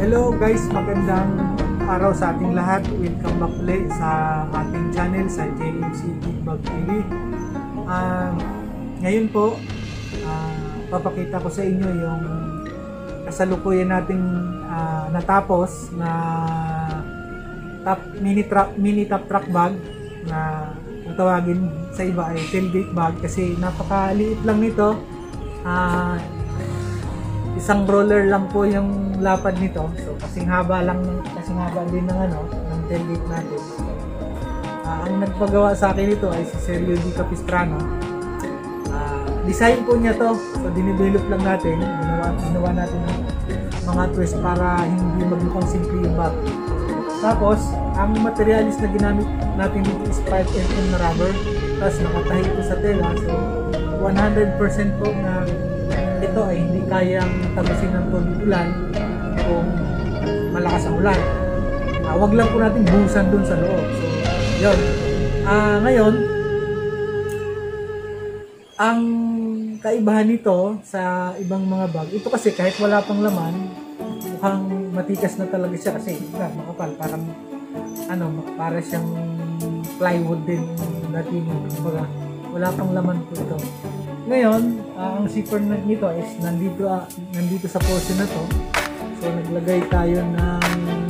Hello guys, magandang araw sa ating lahat. Welcome back ulit sa ating channel sa JMC Big TV. Ngayon po, papakita ko sa inyo yung kasalukuyan nating natapos na mini top truck bag na kung tawagin sa iba ay tailgate bag kasi napakaliit lang nito. Isang roller lang po yung lapad nito. So kasing haba din ng tailgate natin. Ang nagpagawa sa akin ito ay si Sergio Di Capistrano. Design po niya to. So dinidevelop lang natin. Ginawa natin mga twist para hindi magmukhang simple yung bag. Tapos, ang materialis na ginamit natin dito is 5mm na rubber. Tapos nakatahi ito sa tela. So 100% po na ito ay hindi kayang talusin ng tubig ulan kung malakas ang ulan. Wag lang po natin buhusan dun sa loob. So, yun. Ngayon, ang kaibahan nito sa ibang mga bag, ito kasi kahit wala pang laman, mukhang matikas na talaga siya kasi makapal. Para siyang plywood din natin. Wala pang laman po ito. Ngayon, ang zipper nito is nandito sa portion na to. So naglagay tayo ng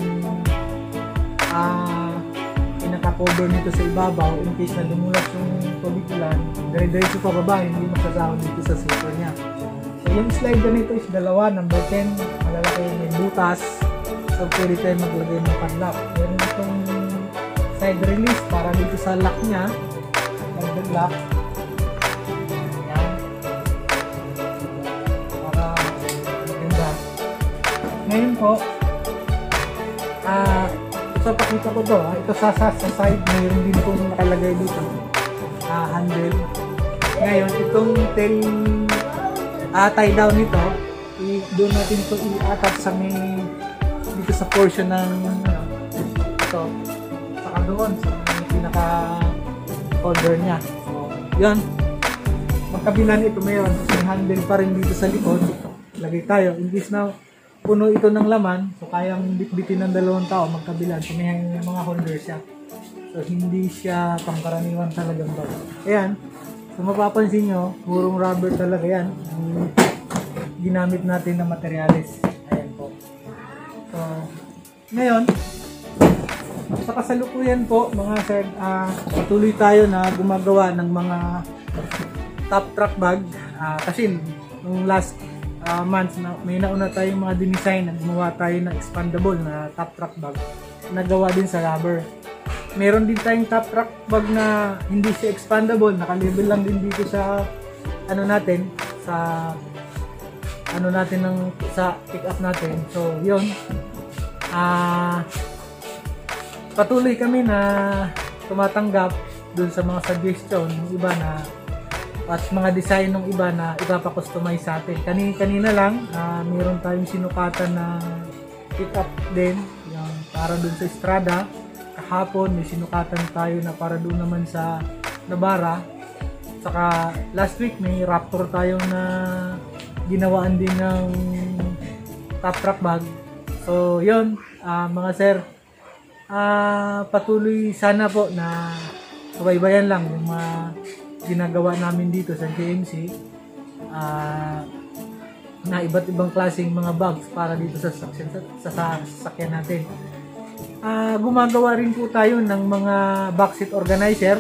pinaka-cover nito sa ibabaw in case na dumulas yung tubig ulan. Dire-diretso pa baba, hindi masasahod dito sa zipper niya. So yung slider nito is dalawa, number 10, malalaki may butas. So pwede tayo maglagay ng padlock. Meron itong side release para dito sa lock niya, mag-lock. Ngayon po, pakita ko to. Ito sa side, mayroon din pong nakalagay dito. Handle. Ngayon, itong tail tie down nito, doon natin ito i-attach sa dito sa portion ng ito. Saka doon, sa pinaka-holder niya. So, yun. Magkabilan ito mayroon. May handle pa rin dito sa likod. Lagay tayo. Imbis na puno ito ng laman, so kayang bitbitin ng dalawang tao magkabilan. So may mga holder siya. So hindi siya pangkaraniwan talagang bag. Ayan. So mapapansin nyo, purong rubber talaga yan. Ginamit natin na materialis. Ayan po. So, ngayon, sa kasalukuyan po, mga sir, patuloy tayo na gumagawa ng mga top truck bag. Kasi nung last months na may nauna tayong mga dinesign na gumawa tayo ng expandable na top truck bag. Nagawa din sa rubber. Meron din tayong top truck bag na hindi siya expandable, naka-label lang din dito sa sa pick up natin. So, yun. Patuloy kami na tumatanggap dun sa mga suggestion ng iba na at mga design ng iba na ipapa-customize sa atin. Kanina lang, mayroon tayong sinukatan na pick up din yung para dun sa Estrada. Kahapon may sinukatan tayo na para doon naman sa Navara. Saka last week may Raptor tayong na ginawaan din ng top truck bag. So yun, mga sir, patuloy sana po na subaybayan lang yung mga ginagawa namin dito sa JMC na iba't ibang klaseng mga bags para dito sa sasakyan natin. Gumagawa rin po tayo ng mga backseat organizer.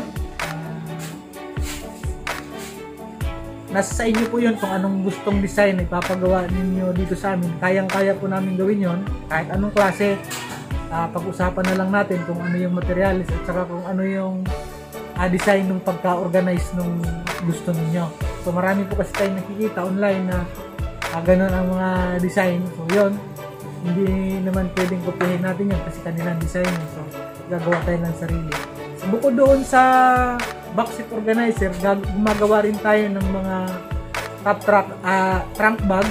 Nasa sa inyo po yun kung anong gustong design ipapagawa ninyo dito sa amin. Kayang-kaya po namin gawin yon kahit anong klase. Pag-usapan na lang natin kung ano yung materials at saka kung ano yung design ng pagka-organize nung gusto ninyo. So marami po kasi tayong nakikita online na ganun ang mga design. So yun, hindi naman pwedeng kopyahin natin yun kasi kanilang design. So gagawa tayo ng sarili. So bukod doon sa backseat organizer, gumagawa rin tayo ng mga top truck trunk bag,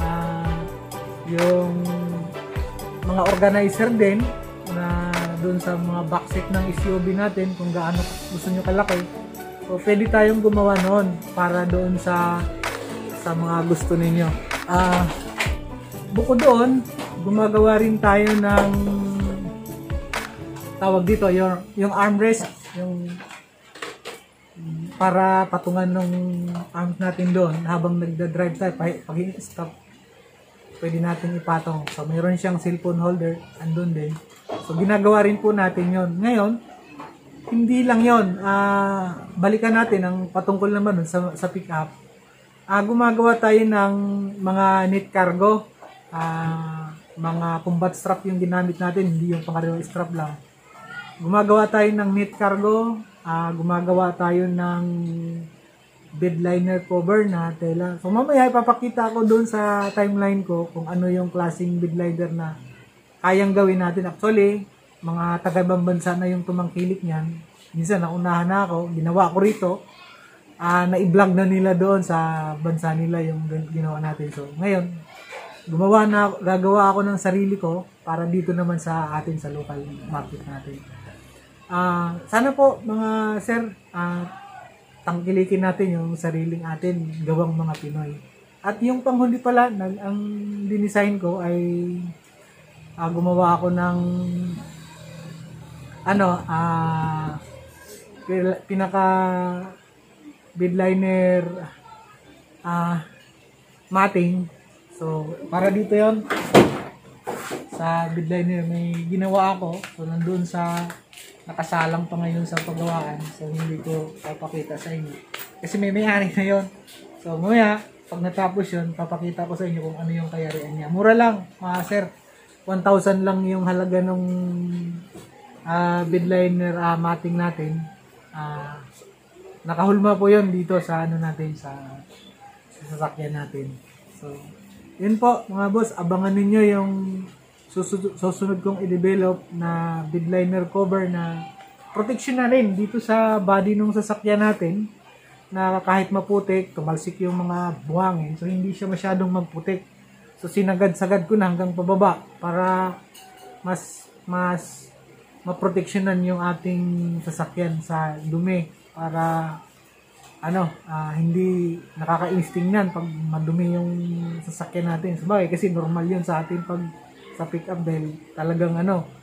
yung mga organizer din na doon sa mga backseat ng SUV natin kung gaano gusto nyo kalaki. So pwede tayong gumawa noon para doon sa mga gusto ninyo. Bukod doon, gumagawa rin tayo ng tawag dito, yung armrest, yung para patungan ng arms natin doon habang nagda-drive tayo. Pag stop, pwede natin ipatong. So, mayroon siyang cellphone holder, andun din. So, ginagawa rin po natin yon. Ngayon, hindi lang yon. Balikan natin ang patungkol naman dun sa pick-up. Gumagawa tayo ng mga knit cargo. Mga combat strap yung ginamit natin, hindi yung pangkaraniwang strap lang. Gumagawa tayo ng knit cargo. Gumagawa tayo ng bed liner cover na tela. So mamaya ipapakita ko doon sa timeline ko kung ano yung klaseng bed liner na kayang gawin natin. Actually, mga taga-ibang bansa na yung tumangkilik niyan. Minsan naunahan na ako, ginawa ko rito. Na-i-vlog na nila doon sa bansa nila yung ginawa natin. So ngayon, gagawa ako ng sarili ko para dito naman sa atin sa local market natin. Sana po mga sir, tangkilikin natin yung sariling atin gawang mga Pinoy. At yung panghuli pala, ang dinesign ko ay gumawa ako ng pinaka bedliner matting. So para dito yon sa bedliner may ginawa ako. So nandun sa nakasalang pa ngayon sa paggawaan. So hindi ko papakita sa inyo kasi may-ari na yon. So mamaya pag natapos yun, papakita ko sa inyo kung ano yung kayarian niya. Mura lang mga sir, 1,000 lang yung halaga ng bedliner matting natin. Nakahulma po yon dito sa ano natin, sa sasakyan natin. So yun po mga boss, abangan ninyo yung susunod kong i-develop na bedliner cover na protection na rin dito sa body ng sasakyan natin, na kahit maputik, tumalsik yung mga buhangin, so hindi siya masyadong magputik. So sinagad-sagad ko na hanggang pababa para mas maproteksyonan yung ating sasakyan sa dumi, para hindi nakaka-insting pag madumi yung sasakyan natin. Sabagay kasi normal yun sa atin pag sa pick-up dahil talagang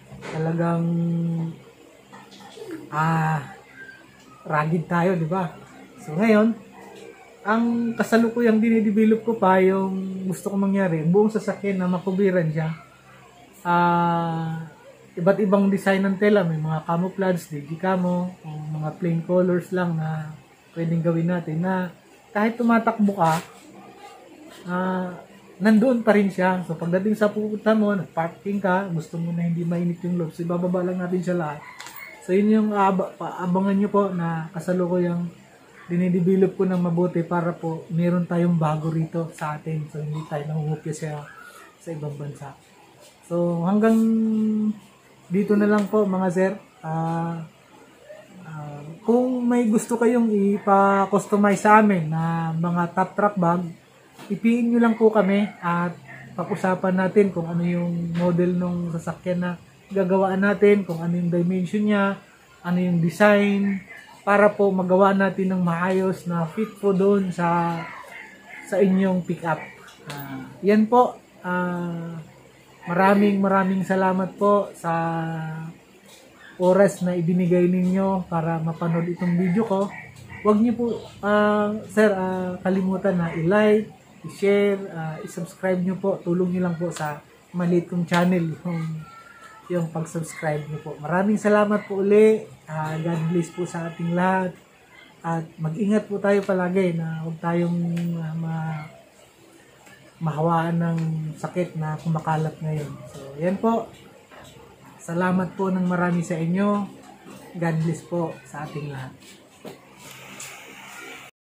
rugged tayo, di ba? So ngayon, ang kasalukuyang dinidevelop ko pa yung gusto ko mangyari, buong sasakyan na makubiran siya. Iba't ibang design ng tela, may mga camouflage, digicamo, mga plain colors lang na pwedeng gawin natin na kahit tumatakbo ka, nandoon pa rin siya. So pagdating sa pupunta mo, nag-parking ka, gusto mo na hindi mainit yung loob, so ibababa lang natin siya lahat. So yun yung abangan nyo po na kasalukuyang dinidevelop ko ng mabuti para po meron tayong bago rito sa atin. So hindi tayo nangungupya sa ibang bansa. So hanggang dito na lang po mga sir. Kung may gusto kayong ipa-customize sa amin na mga top truck bag, ipiin nyo lang po kami at pag-usapan natin kung ano yung model ng sasakyan na gagawaan natin, kung ano yung dimension niya, ano yung design, para po magawa natin ng maayos na fit po doon sa inyong pick-up. Yan po. Maraming salamat po sa oras na ibinigay ninyo para mapanood itong video ko. Huwag niyo po, sir, kalimutan na i-like, i-share, i-subscribe niyo po. Tulong niyo lang po sa maliit kong channel yung pag-subscribe niyo po. Maraming salamat po uli. God bless po sa ating lahat. At mag-ingat po tayo palagi na huwag tayong mahawaan ng sakit na kumakalat ngayon. So, yan po. Salamat po ng marami sa inyo. God bless po sa ating lahat.